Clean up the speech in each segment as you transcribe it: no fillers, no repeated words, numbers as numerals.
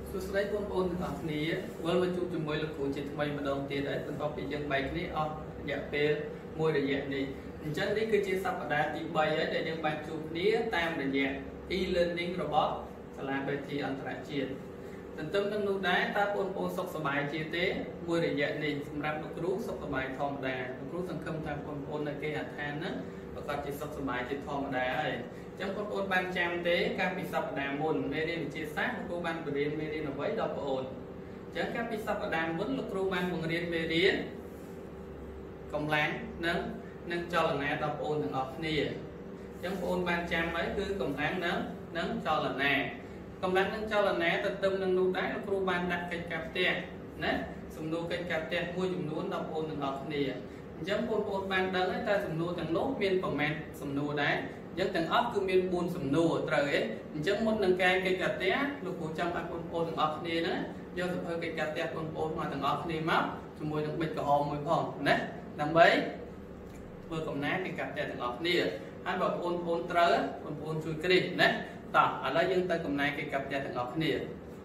Số đấy con ôn học ní với một chút chùm mới là cụ chỉ thay mà đồng tiền đấy con học bị dân bài ní dạ về môi để dạng đi chân đi cứ chia sắp ở đây thì bài ấy để dân bài chụp ní tam để dạng e-learning robot là bài thi anh trả tiền tình tâm năng nút đá ta ôn sọc sờ bài chia tế môi để dạng đi làm được rú sọc bài thòng đà rú thằng không tham ôn là cái hạt than á và còn chỉ sọc bài chỉ thòng đà ấy trong con ôn ban trăm tế các bị sập đàm mồn mê đi chia sát cô ban của điên mê đi nó với đọc ổn chẳng các bị sập đàm vẫn là cô ban của điên mê đi công láng nâng cho là nè đọc ổn thằng ngọc nè trong ôn ban trăm ấy cứ công láng nâng cho là nè công láng nâng cho là nè tập tâm nâng nút đáy là cô ban đặt cây cạp tiền nè dùng nô cây cạp tiền mua dùng nút đọc ổn thằng ngọc nè trong ôn ban đấng ấy ta dùng nô thằng nốt miên comment dùng nô đáy dân tầng ấp cứ miên buôn sầm nô trời ấy chẳng muốn nâng cao cây cà té lúc của trong anh ôn tầng ấp này đó do thực hơi cây cà té ôn mà tầng ấp này mắm chúng môi được bịch cả hòm môi phòng đấy làm bấy vừa cầm nát cây cà té tầng ấp này anh bảo ôn trời ôn chui cái gì đấy tỏ ở đây dân tay cầm này cây cà té tầng ấp này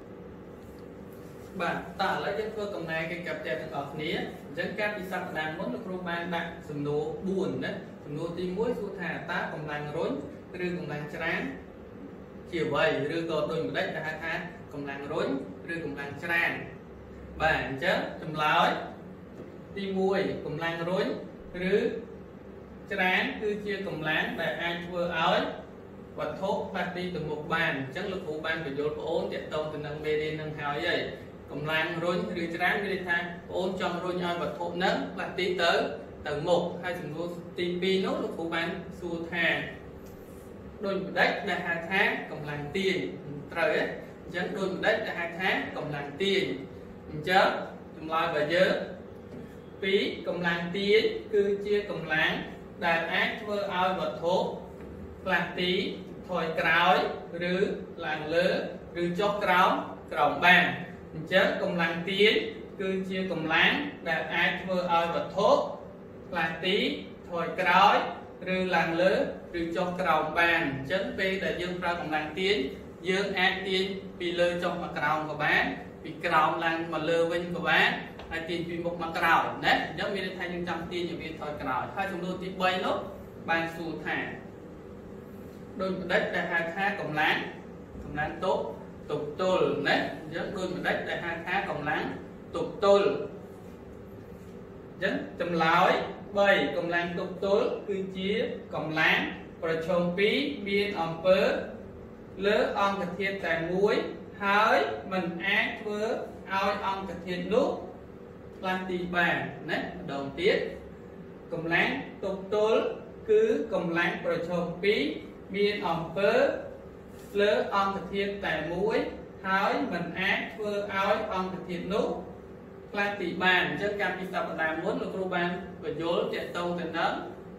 bạn tỏ lấy dân vừa cầm này cây cà té tầng ấp này dân các đi sang đàn muốn được roman đặt sầm nô buồn đấy nô tim muối su thả ta còn làng rối rư còn làng trán chiều vậy rư còn đôi một đất là hai tháng còn làng rối rư còn làng trán bản chất chấm lái tim muối còn làng rối rư trán cứ chia còn láng để ai vừa áo và thốt phát đi từ một bàn chắc lực của ban phải vô ổn để tông từ nâng bê đi nâng hào vậy còn làng rối rư trán đi thang ổn trong rối nhoi và thốt nấng phát đi tới tầng 1 hai chúng tôi tìm pi nốt của bạn xua thà đôi một đất là 2 tháng cộng làng tiền trời ấy dẫn đôi một đất là 2 tháng cộng làng tiền chớ chúng lại và nhớ phí cộng làng tiền cứ chia cộng làng đàn ác vơ ao vật thốt làng tí thôi cào rứ làng lỡ rứ cho cào bàn chớ cộng làng tiền cứ chia cộng làng đàn ác vơ ao vật thốt là tí thôi cõi rư làng lỡ rư cho cầu bàn chấn p là dương ra còn làng tiến dương an tiên vì lơ cho mà cầu của bán vì cầu làng mà lơ vinh của bán hai tiền vì một mà cầu đấy giống như thay những trăm tiền như viên thôi cầu hai chúng tôi tí bay nốt ban xu thả đôi một đất là 2 tháng cộng láng tốt tục tôl đấy giống đôi một đất là 2 tháng cộng láng tục tôl dẫn chấm lái 7 cộng láng tục tối cứ chia cộng láng và chồng phí biên ẩm phớ lỡ ong thật thiên tài muối hỡi mình ác vớ oi ong thật thiên nút làm tì bàn đấy đầu tiết cộng láng tục tối cứ cộng láng và chồng phí biên ẩm phớ lỡ ong thật thiên tài muối hỡi mình ác vớ oi ong thật thiên nút là tỷ bàn chân cam đi tập làm muốn là cô ban và dối chạy tông từ đó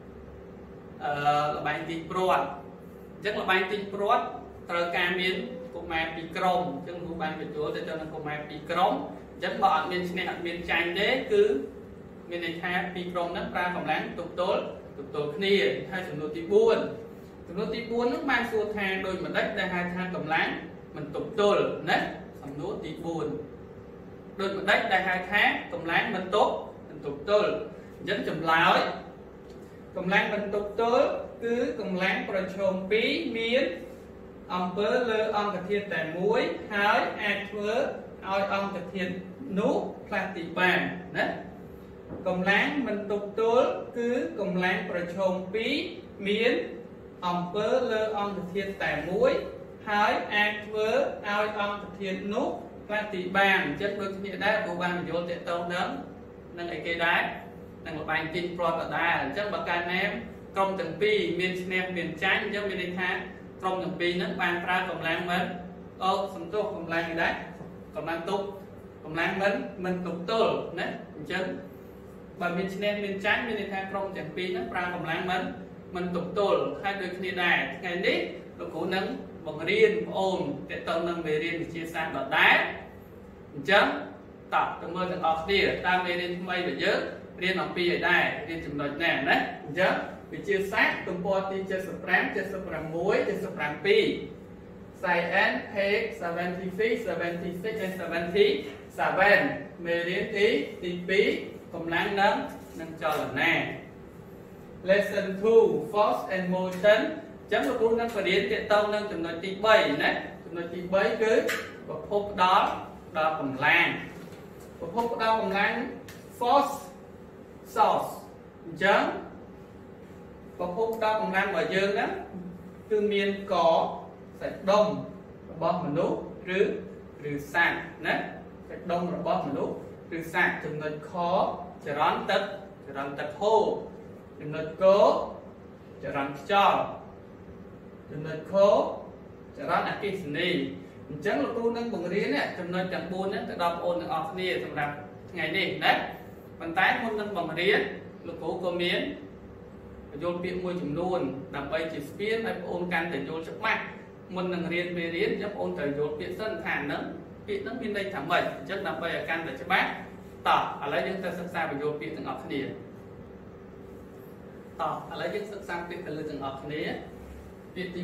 là bài tin pro rất là bài tin pro từ cam biến của mẹ bị crom chân cô ban và dối để cho nó của mẹ bị crom rất bọn mình sẽ miền tranh đấy cứ miền này thay bị crom nó ra phòng láng tục tối kia hai chúng tôi tí buồn nước mang xua thang đôi mà đất đây 2 thang cầm láng mình tục tối đấy xong nó tí buồn đôi một đất đây 2 tháng cộng láng mình tốt mình tục tôi dẫn chùm láo cộng láng mình tục tôi cứ cộng láng pro chôm phí miến ông bớ lơ ông thật thiên tài muối hái ác vớ oi ông thật thiên nút là tỷ bàn đấy cộng láng mình tục tôi cứ cộng láng pro chôm phí miến ông bớ lơ ông thật thiên tài muối hái ác vớ oi ông thật thiên nút và tỷ bàn chất đôi như đá của ban vô tệ tông đớn nâng ấy cây đá nâng một bàn tin pro ở đá chất bậc can em công từng pi miền nem miền trắng giống như đây ha công từng pi nó ban ra cộng láng mình ô sầm tục cộng láng đấy cộng láng tục cộng láng mình tục tôi đấy chân và miền nem miền trắng miền đây ha công từng pi nó ra cộng láng mình tục tôi hai đôi như đá ngày nít nó cố nâng bằng riêng ôm để tông nâng về riêng chia sẻ đợt đá chấm tập trong mơ thằng học đi ta về đến mây phải nhớ riêng học pi ở đây riêng chừng đợt nè đấy chấm vì chia sẻ tụi po ti chơi sập ráng chơi sập ráng muối chơi sập ráng pi Science page 76, 76 and 77 មេរៀនទី2កម្លាំងនិងចលនា Lesson 2 Force and Motion ចឹងលោកគ្រូនឹងបរៀនទាក់ទងនឹងចំណុចទី3ណាចំណុចទី3គឺប្រភពដល់កម្លាំងប្រភពដល់កម្លាំង Force Source អញ្ចឹងប្រភពដល់កម្លាំងរបស់យើងហ្នឹងគឺមានកសាច់ដុំរបស់មនុស្សឬសត្វណាសាច់ដុំរបស់មនុស្សឬសត្វចំណុចខចរន្តទឹកហូរចំណុចកចរន្តខ្យល់ចំណុចខចរន្តអគ្គិសនីអញ្ចឹងលោកគ្រូនឹងបង្រៀនចំណុចទាំង4ហ្នឹងទៅដល់បងប្អូនទាំងអស់គ្នាសម្រាប់ថ្ងៃនេះណាប៉ុន្តែមុននឹងបង្រៀនលោកគ្រូក៏មានបញ្យល់ពាក្យមួយចំនួនដើម្បីជាស្ពានឲ្យបងប្អូនកាន់តែយល់ច្បាស់មុននឹងរៀនមេរៀនចាំបងប្អូនត្រូវយល់ពាក្យសិនថាហ្នឹងពាក្យហ្នឹងមានន័យថាម៉េចអញ្ចឹងដើម្បីឲ្យកាន់តែច្បាស់តោះឥឡូវយើងទៅសិក្សាបញ្យល់ពាក្យទាំងអស់គ្នាតោះឥឡូវយើងសិក្សាពាក្យទៅលើទាំងអស់គ្នាពាក្យទី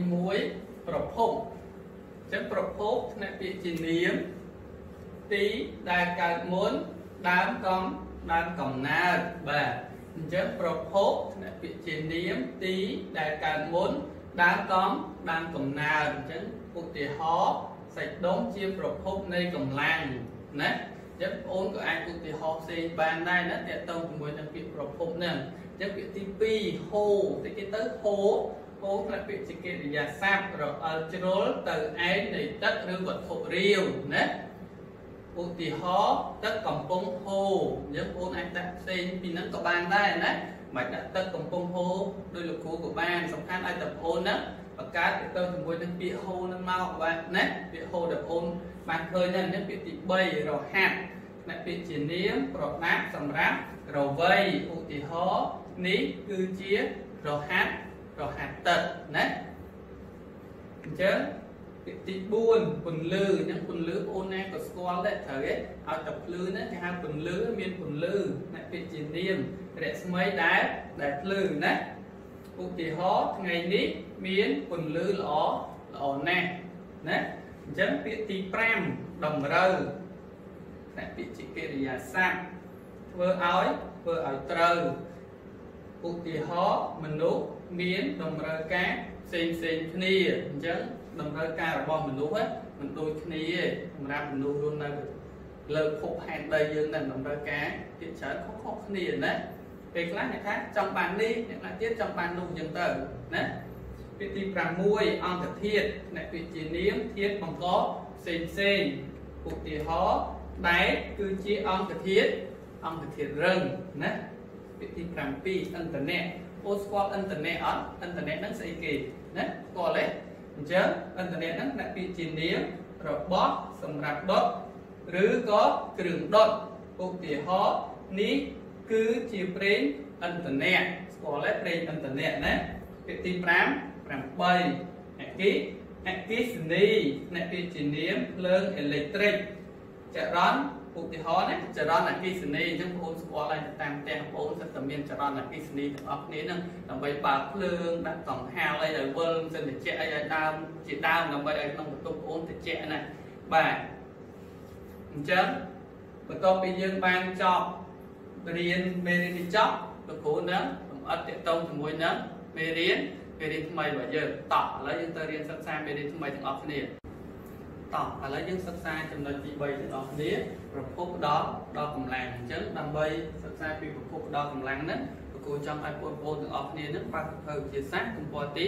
1ប្រភពអញ្ចឹងប្រភពថ្នាក់ពាក្យជានាមទីដែលកើតមុនដើមកំណើតបាទអញ្ចឹងប្រភពថ្នាក់ពាក្យជានាមទីដែលកើតមុនដើមកំណើតអញ្ចឹងឧទាហរណ៍សាច់ដុំជាប្រភពនៃកម្លាំងណាអញ្ចឹងបងប្អូនក៏អាចឧទាហរណ៍ផ្សេងបានដែរណាទាក់ទងជាមួយនឹងពាក្យប្រភពហ្នឹងអញ្ចឹងពាក្យទី2ហូរតិចទៅហូរថ្នាក់ពាក្យជាកិរិយាសព្ទរអិលជ្រុលទៅឯងនៃទឹកឬវត្ថុរាវណាឧទាហរណ៍ទឹកកំពុងហូរអញ្ចឹងបងប្អូនអាចដាក់ផ្សេងពីហ្នឹងក៏បានដែរណាមិនដាក់ទឹកកំពុងហូរដោយលោកគ្រូក៏បានសំខាន់ឲ្យតែបងប្អូនណាបង្កើតទៅជាមួយនឹងពាក្យហូរហ្នឹងមកបាទណាពាក្យហូរដែលបងប្អូនបានឃើញហ្នឹងពាក្យទី3រហាត់ថ្នាក់ពាក្យជានាមប្រដាប់សម្រាប់រវៃឧទាហរណ៍នេះគឺជារហាត់ទឹកណាអញ្ចឹងពាក្យទី4ពន្លឺអញ្ចឹងពន្លឺបងប្អូនណាក៏ស្គាល់ដែរត្រូវទេឲ្យតែភ្លឺណាគេហៅពន្លឺមានពន្លឺណាពាក្យជានាមរស្មីដែលភ្លឺណាឧទាហរណ៍ថ្ងៃនេះមានពន្លឺល្អណាស់ណាអញ្ចឹងពាក្យទី5តម្រូវណាពាក្យជាកិរិយាសព្ទធ្វើឲ្យត្រូវឧទាហរណ៍មនុស្សមានតម្រូវការផ្សេងគ្នាអញ្ចឹងតម្រូវការរបស់មនុស្សមិនដូចគ្នាទេសម្រាប់មនុស្សរស់នៅលើភពផែនដីយើងនឹងតម្រូវការភាគច្រើនខុសគ្នាណាពេលខ្លះអ្នកថាចង់បាននេះអ្នកខ្លះទៀតចង់បាននោះអញ្ចឹងទៅណាពាក្យទី6អង្គធាតុអ្នកពាក្យជានាមធាតុបង្កផ្សេងឧទាហរណ៍ដែកគឺជាអង្គធាតុរឹងណាពាក្យទី7អន្តរៈអូស្គាល់អន្តរៈអត់អន្តរៈហ្នឹងស្អីគេណាស្គាល់ទេអញ្ចឹងអន្តរៈហ្នឹងអ្នកពាក្យជានាមរបស់សម្រាប់ដុតឬក៏គ្រឿងដុតឧទាហរណ៍នេះគឺជាប្រេងអន្តរៈស្គាល់ទេប្រេងអន្តរៈណាពាក្យទី8អគ្គិសនីអ្នកពាក្យជានាមភ្លើងអេឡិចត្រូចរន្តឧទាហរណ៍ណាចរន្តអគ្គិសនីអញ្ចឹងបងប្អូនស្គាល់ហើយតាមផ្ទះបងប្អូនសិតតែមានចរន្តអគ្គិសនីទាំងអស់គ្នាហ្នឹងដើម្បីបើកភ្លើងដាក់កង្ហារអីឲ្យវិលសិនតិចអីឲ្យដើមដើម្បីឲ្យក្នុងបន្ទប់បងប្អូនតិចណាបាទអញ្ចឹងបន្ទាប់ពីយើងបានចប់រៀនមេរៀននេះចប់លោកគ្រូនឹងបង្អត់ទាក់ទងជាមួយនឹងមេរៀនថ្មីរបស់យើងតោះឥឡូវយើងទៅរៀនសិក្សាមេរៀនថ្មីទាំងអស់គ្នាតោះឥឡូវយើងសិក្សាចំណុចទី3ទាំងអស់គ្នាប្រភពដល់កម្លាំងអញ្ចឹងដើម្បីសិក្សាពីប្រភពដល់កម្លាំងហ្នឹងលោកគ្រូចង់ឲ្យបងប្អូនទាំងអស់គ្នានឹងបើកសៀវភៅវិទ្យាសាស្ត្រទំព័រទី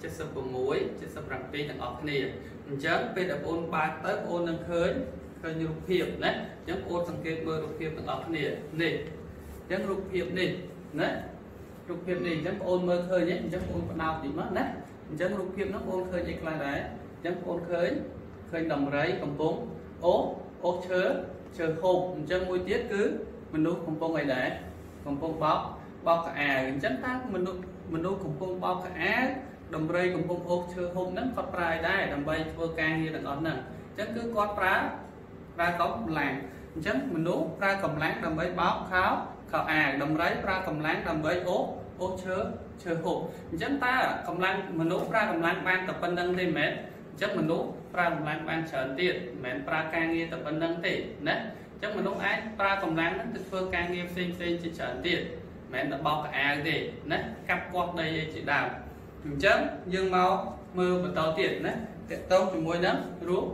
76 77ទាំងអស់គ្នាអញ្ចឹងពេលដែលបងប្អូនបើកទៅបងប្អូននឹងឃើញរូបភាពណាអញ្ចឹងបងប្អូនសង្កេតមើលរូបភាពទាំងអស់គ្នានេះអញ្ចឹងរូបភាពនេះណារូបភាពនេះអញ្ចឹងបងប្អូនមើលឃើញទេអញ្ចឹងបងប្អូនបដោតតិចមកណាអញ្ចឹងរូបភាពហ្នឹងបងប្អូនឃើញអីខ្លះដែរអញ្ចឹងបងប្អូនឃើញដំរីកំពុងអូសឈើហូបអញ្ចឹងមួយទៀតគឺមនុស្សកំពុងអីដែរកំពុងបោកកៅអៅអញ្ចឹងតើមនុស្សកំពុងបោកកៅអៅដំរីកំពុងអូសឈើហូបហ្នឹងគាត់ប្រើឲ្យដែរដើម្បីធ្វើការងារទាំងអស់ហ្នឹងអញ្ចឹងគឺគាត់ប្រើកម្លាំងអញ្ចឹងមនុស្សប្រើកម្លាំងដើម្បីបោកខោអាវដំរីប្រើកម្លាំងដើម្បីអូសឈើហូបអញ្ចឹងតើកម្លាំងមនុស្សប្រើកម្លាំងបានតែប៉ុណ្្នឹងទេមែនអញ្ចឹងមនុស្សប្រើកម្លាំងបានច្រើនទៀតមិនមែនប្រើការងារតែប៉ុណ្្នឹងទេណាអញ្ចឹងមនុស្សអាចប្រើកម្លាំងហ្នឹងទៅធ្វើការងារផ្សេងជាច្រើនទៀតមិនមែនតែបោកកៅអៅទេណាកាប់គាស់ដីអីជាដើមអញ្ចឹងយើងមកមើលបន្តទៀតណាតកតងជាមួយនឹងរូប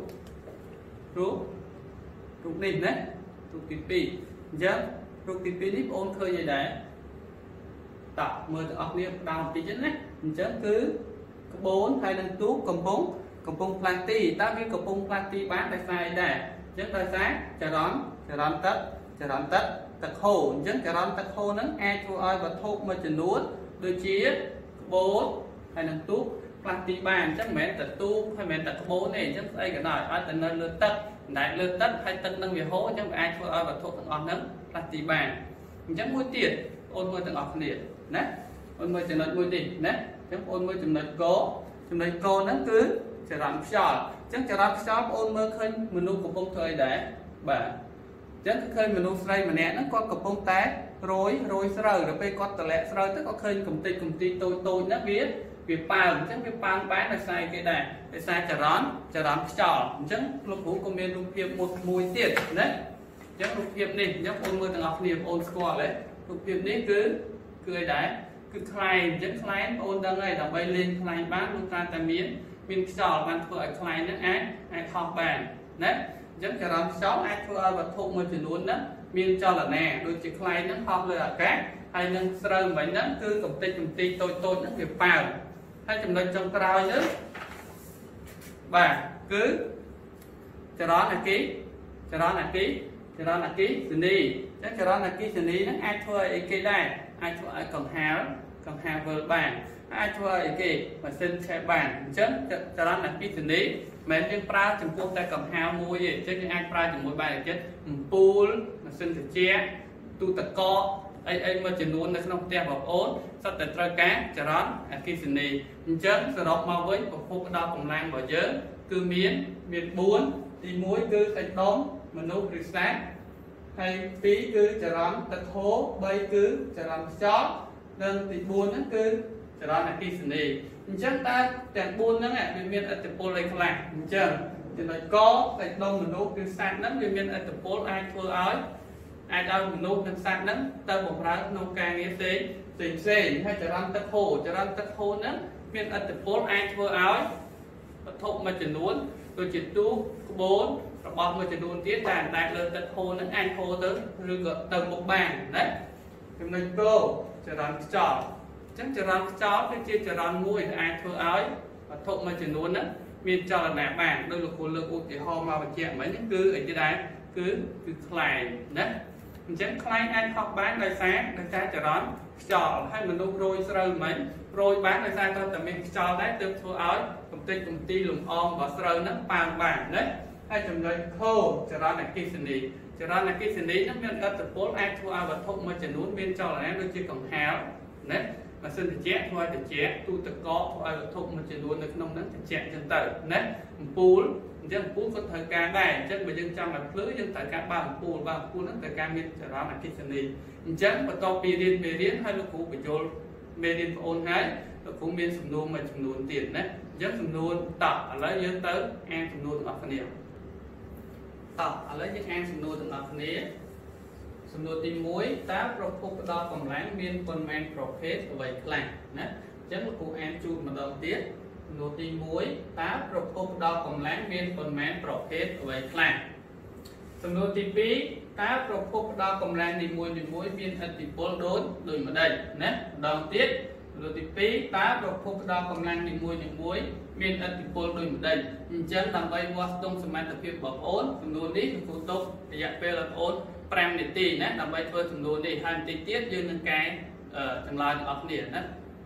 នេះណារូបទី2អញ្ចឹងរូបទី2នេះបងអូនឃើញអីដែរតោះមើលទាំងអស់គ្នាដើមបន្តិចណាអញ្ចឹងគឺក្បូនហើយនឹងទូកកំពុងផ្លាស់ទីតើវាកំពុងផ្លាស់ទីបានដោយសារអីដែរអញ្ចឹងដោយសារចរន្តទឹកហូរអញ្ចឹងចរន្តទឹកហូរហ្នឹងអាចធ្វើឲ្យវត្ថុមួយចំនួនដូចជាក្បូនហើយនឹងទូកផ្លាស់ទីបានអញ្ចឹងមិនមែនតែទូកហើយមិនមែនតែក្បូនទេអញ្ចឹងស្អីក៏ដោយឲ្យតែនៅលើទឹកដែលលើទឹកហើយទឹកនឹងវាហូរអញ្ចឹងវាអាចធ្វើឲ្យវត្ថុទាំងអស់ហ្នឹងផ្លាស់ទីបានអញ្ចឹងមួយទៀតបងប្អូនមើលទាំងអស់គ្នាណាបងមើលចំណុចមួយនេះណាអញ្ចឹងបងប្អូនមើលចំណុចកហ្នឹងគឺចរន្តខ្យល់អញ្ចឹងចរន្តខ្យល់បងប្អូនមើលឃើញមនុស្សកំពុងធ្វើអីដែរបាទអញ្ចឹងឃើញមនុស្សស្រីម្នាក់ហ្នឹងគាត់កំពុងតែរយស្រូវដល់ពេលគាត់តម្លាក់ស្រូវទៅគាត់ឃើញកំតិចតូចហ្នឹងវាប៉ើមអញ្ចឹងវាប៉ើមបានដោយសារគេដែរដោយសារចរន្តខ្យល់អញ្ចឹងលោកគ្រូក៏មានរូបភាពមួយទៀតណាអញ្ចឹងរូបភាពនេះអញ្ចឹងបងមើលទាំងអស់គ្នាបងស្គាល់ទេរូបភាពនេះគឺអីដែរគឺខ្លែងអញ្ចឹងខ្លែងបងដឹងហើយដើម្បីលេងខ្លែងបានលោកត្រូវតែមានខ្យល់បានធ្វើឲ្យខ្លែងហ្នឹងអាចហោះបានណាអញ្ចឹងចរន្តខ្យល់អាចធ្វើឲ្យវត្ថុមួយចំនួនហ្នឹងមានចលនាដូចជាខ្លែងហ្នឹងហោះលើអាកាសហើយនឹងស្រូវមិញហ្នឹងគឺកំតិចតូចហ្នឹងវាប៉ើមហើយចំណុចចុងក្រោយទៅបាទគឺចរន្តអគ្គិសនីអញ្ចឹងចរន្តអគ្គិសនីហ្នឹងអាចធ្វើឲ្យអីគេដែរអាចធ្វើឲ្យកង្ហារវិលបានអាចធ្វើឲ្យគេម៉ាស៊ីនឆេះបានអញ្ចឹងចរន្តអគ្គិសនីមិនមែនយើងប្រើចំពោះតែកង្ហារមួយទេអញ្ចឹងយើងអាចប្រើជាមួយបែបអីចិត្តអំពូលម៉ាស៊ីនត្រជាក់ទូទឹកកកអីមួយចំនួននៅក្នុងផ្ទះបងប្អូនសុទ្ធតែត្រូវការចរន្តអគ្គិសនីអញ្ចឹងសរុបមកវិញប្រភពផ្ដល់កម្លាំងរបស់យើងគឺមាន4ទី1គឺសាច់ដុំមនុស្សឬសត្វហើយ2គឺចរន្តទឹកហូរ3គឺចរន្តខ្យល់និងទី4ហ្នឹងគឺចរន្តអគ្គិសនីអញ្ចឹងតើទាំង4ហ្នឹងវាមានឥទ្ធិពលអីខ្លះអញ្ចឹងចំណុចកសាច់ដុំមនុស្សឬសត្វហ្នឹងវាមានឥទ្ធិពលអាចធ្វើឲ្យមនុស្សនិងសត្វហ្នឹងទៅបម្រើក្នុងការងារផ្សេងហើយចរន្តទឹកហូរហ្នឹងមានឥទ្ធិពលអាចធ្វើឲ្យវត្ថុមួយចំនួនដូចជាទូកក្បូនរបស់មួយចំនួនទៀតតែអណ្តែតលើទឹកហូរហ្នឹងអាចហូរទៅឬក៏ទៅមុខបានណាចំណុចគោចរន្តខ្យល់អញ្ចឹងចរន្តខ្យល់គឺជាចរន្តមួយដែលអាចធ្វើឲ្យវត្ថុមួយចំនួនហ្នឹងមានចលនាបានដោយលោកគ្រូលើកឧទាហរណ៍មកបញ្ជាក់មិញហ្នឹងគឺអីគេដែរគឺខ្លែងណាអញ្ចឹងខ្លែងអាចហោះបានដោយសារចរន្តខ្យល់ហើយមនុស្សរយស្រូវមិញរយបានដោយសារតែមានខ្យល់ដែរទើបធ្វើឲ្យកំតិចកំទីលំអងរបស់ស្រូវហ្នឹងប៉ើមបានណាហើយចំណុចខូចរន្តអគ្គិសនីហ្នឹងមានឥទ្ធិពលអាចធ្វើឲ្យវត្ថុមួយចំនួនមានចលនាដូចជាកង្ហារណាម៉ាស៊ីនត្រជាក់ធ្វើឲ្យត្រជាក់ទូទឹកកកធ្វើឲ្យវត្ថុមួយចំនួននៅក្នុងហ្នឹងត្រជាក់អញ្ចឹងទៅណាអំពូលអញ្ចឹងអំពូលក៏ត្រូវការដែរអញ្ចឹងបើយើងចង់ឲ្យភ្លឺយើងត្រូវការបើកអំពូលហ្នឹងត្រូវការមានចរន្តអគ្គិសនីអញ្ចឹងបន្ទាប់ពីរៀនមេរៀនហើយលោកគ្រូបញ្យល់មេរៀនបងអូនហើយលោកគ្រូមានសំណួរមួយចំនួនទៀតណាអញ្ចឹងសំណួរតឥឡូវយើងទៅអានសំណួរទាំងអស់គ្នាឥឡូវយើងអានសំណួរទាំងអស់គ្នាសំណួរទី1តើប្រភពផ្ដល់កម្លាំងមានប៉ុន្មានប្រភេទអ្វីខ្លះណាអញ្ចឹងលោកគ្រូអានជូនម្ដងទៀតសំណួរទី1តើប្រភពផ្ដល់កម្លាំងមានប៉ុន្មានប្រភេទអ្វីខ្លះសំណួរទី2តើប្រភពផ្ដល់កម្លាំងនីមួយមានឥទ្ធិពលដូចម្ដេចណាម្ដងទៀតសំណួរទី2តើប្រភពផ្ដល់កម្លាំងនីមួយមានឥទ្ធិពលដូចម្ដេចអញ្ចឹងដើម្បីវាស់ស្ទង់សមត្ថភាពបងប្អូនសំណួរនេះលោកគ្រូទុករយៈពេលបងប្អូន5នាទីណាដើម្បីធ្វើសំណួរនេះហើយបន្តិចទៀតយើងនឹងកែចម្លើយទាំងអស់គ្នាណា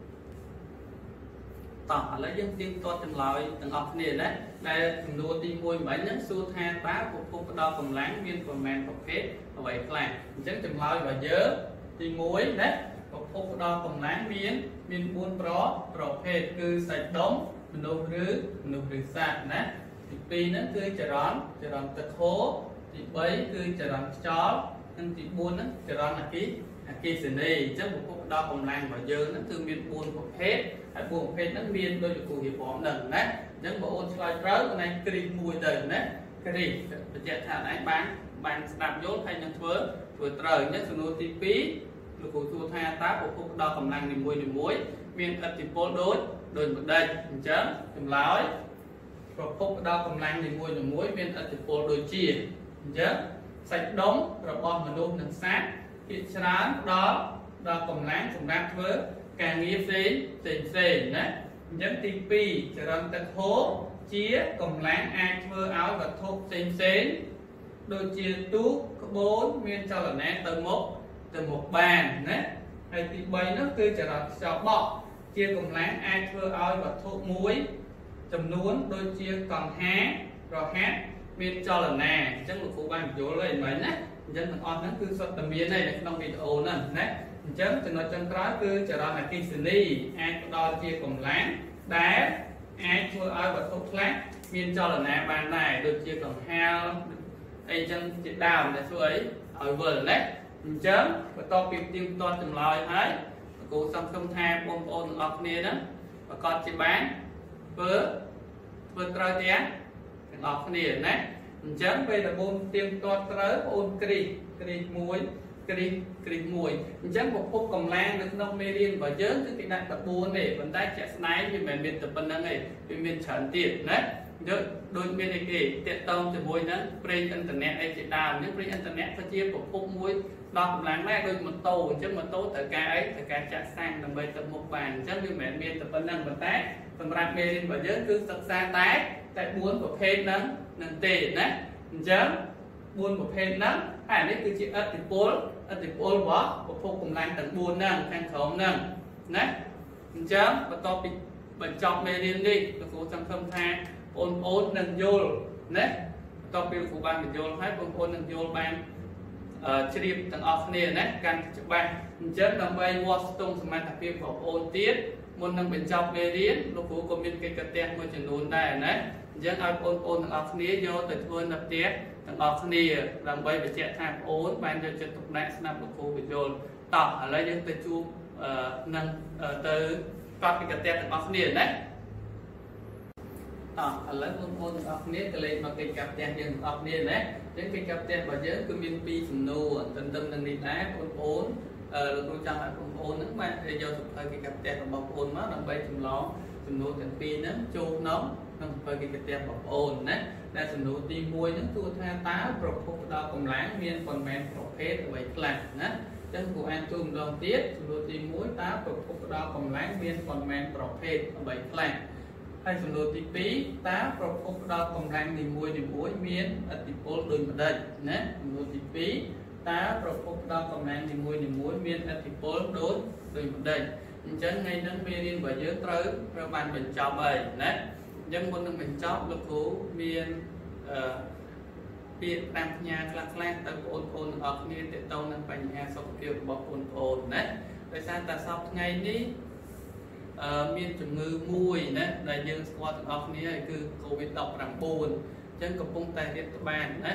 តោះឥឡូវយើងទៀងទាត់ចម្លើយទាំងអស់គ្នាណាដែលសំណួរទី1មិញហ្នឹងសួរថាតើប្រភពផ្ដល់កម្លាំងមានប្រមាណប្រភេទអ្វីខ្លះអញ្ចឹងចម្លើយរបស់យើងទី1ណាប្រភពផ្ដល់កម្លាំងមាន4ប្រភេទគឺសាច់ដុំមនុស្សឬសត្វណាទី2ហ្នឹងគឺចរន្តទឹកហូរទី3គឺចរន្តខ្យល់និងទី4ហ្នឹងចរន្តអគ្គិ kỳ sinh đi chắc một phút đo công năng và dơ nó thường miền buồn của hết hay buồn của hết nó miền đôi cụ hiệp bóng đần đấy những bộ ôn slide rớt này kì mùi đần đấy kì chạy thả này bán đạp dốt hay những vừa trời nhất sự nô tí phí lực cụ chua tha tác của phút đo công năng thì muối miền ật thì bố đôi một đây chấm chấm láo rồi phút đo công năng thì muối miền ật thì bố đôi chia chấm sạch đống rồi bom mà đôn nâng sát hiện sáng đó công láng cũng đang với càng nghĩa xến đấy nhấn tí pi cho rằng ta thố chia công láng ai thơ áo và thốt xến đôi chia tú có 4 miên cho là nét từ một bàn đấy hay tí bay nó cứ cho rằng sao bọ chia công láng ai thơ áo và thốt muối chầm nuốn đôi chia còn há rồi hát miên cho là nè chắc một phụ bàn chỗ lên mấy nè dân thằng on nó cứ xuất tầm miên này trong video nè đấy chấm từ nó trong đó cứ chờ đó là kinh xử lý ai đo chia cùng láng đá ai thua ai và thuốc láng miên cho là nè bàn này được chia còn hao đây chân chị đào là số ấy ở vườn đấy chấm và to việc tiêm to từng lời ấy cô xong không tha bông ôn ọt nè đó và còn chị bán vừa trời té ọt nè đấy chấm bây là bông tiêm to tới ôn kri mùi chấm một phút cầm lan được nông mê điên và chớn thì đang tập buôn để vận tải chạy snipe như mình miền tập bên này miền trần tiền đấy đôi bên này kì tiện tông từ mùi nó pre internet đây chị đào nếu pre internet phải chia một phút muối đo cầm lan này đôi một tô chứ một tô tất cả ấy tất cả chạy sang làm bài tập một bàn chấm như mình miền tập bên năng vận tải phần ra mê điên và chớn cứ sắp xa tái tại buôn của phê nâng tiền đấy chấm buôn một phê nâng hay đấy cứ chị ất thì bố bỏ một phút cùng lành tầng buôn nâng khăn khổng nâng đấy chấm và to bị bệnh chọc mê điên đi tôi cố trong không tha ôn nâng vô đấy to bị của bạn mình vô hết ôn nâng vô ban chế điệp tầng off nè đấy căn chụp ban chấm làm bay Washington xem tập phim của ôn tiết môn nâng bệnh chọc mê điên lúc cố có miên cái cật tên của trường đồn đây đấy chấm ôn off nè vô từ thôn lập tiết tầng off nè làm bay bị chạy tham ôn ban cho tục đại snap của cô bị vô tỏ ở đây những từ chu nâng từ các cái cật tên tầng off nè đấy ở lấy ôn off nè cái lên mà cái cặp tên dân off nè đấy những cái cặp tên và nhớ cứ miên pi sừng nô tâm nâng đi đá ôn tôi cho lại ôn nước bạn để do thực thời cái cặp tên của bọc ôn má làm bay chùm ló chùm nô tiền pi nó chu nóng nâng thời cái cặp tên bọc ôn đấy là chùm nô ti muối nó tua tha tá pro phục đo cùng láng miên còn men pro phết vậy là nè chân của anh chùm đầu tiết chùm nô ti muối tá pro phục đo cùng láng miên còn men pro phết vậy là hay chùm nô ti pí tá pro phục đo cùng láng thì muối miên ở ti pol đôi một đây nè chùm nô ti pí tá pro phục đo cùng láng thì muối miên ở ti pol đôi một đây chân ngay nâng miên điên và dưới tới rồi bàn bình chọc bầy nè dân môn mình chót lực cũ miền Việt Nam nhà class tới ôn ở miền tây tông nên phải nhà sau kiểu bọc ôn đấy tại sao ta sau ngày ní miền chủng ngư mùi đấy đại dương qua từng ở này cứ covid độc rằng buồn chân cục bông tay điện bàn đấy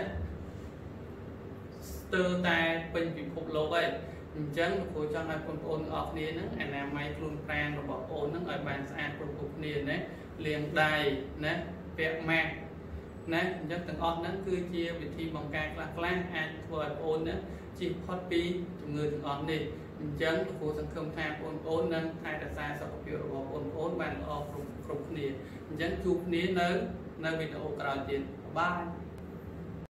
từ tay bình bị phục lô vậy chân của cho hai ôn ở này nó anh em máy luôn prang rồi bỏ ôn nó ở bàn xa cục niên đấy liền đầy nè vẹt mạc nè nhất từng ớt nó cứ chia vị thi bằng càng là clan anh vừa ôn nữa chỉ hot pi cho người từng ớt đi chân của thằng không tham ôn nâng thay đặt xa sau kiểu ôn bàn ở cục nè chân chụp nè nơi video cào tiền ba